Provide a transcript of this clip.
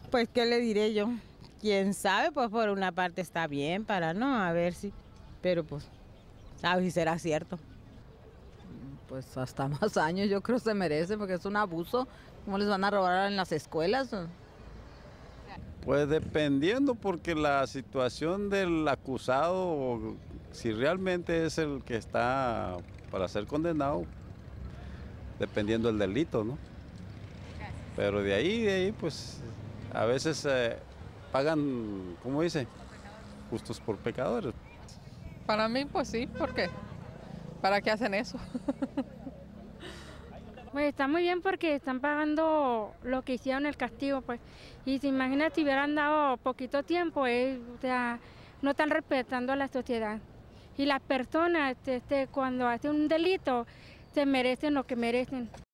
Pues, ¿qué le diré yo? Quién sabe, pues por una parte está bien para no, a ver si, pero pues, sabe si será cierto. Pues hasta más años yo creo se merece porque es un abuso. ¿Cómo les van a robar en las escuelas? Pues dependiendo, porque la situación del acusado, si realmente es el que está para ser condenado, dependiendo del delito, ¿no? Pero de ahí, pues a veces pagan, ¿cómo dice? Justos por pecadores. Para mí, pues sí, ¿por qué? ¿Para qué hacen eso? Pues está muy bien porque están pagando lo que hicieron el castigo, pues. Y se imagina si hubieran dado poquito tiempo, o sea, no están respetando a la sociedad. Y las personas, cuando hacen un delito, se merecen lo que merecen.